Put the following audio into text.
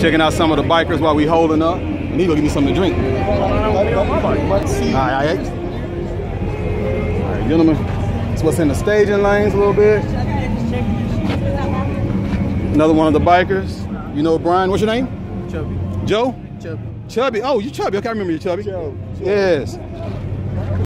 Checking out some of the bikers while we holding up. And he gonna give me something to drink. Alright, gentlemen. That's what's in the staging lanes a little bit. Another one of the bikers. You know Brian, what's your name? Chubby. Joe? Chubby. Chubby. Oh, you Chubby. Okay, I remember you, Chubby. Chubby. Yes.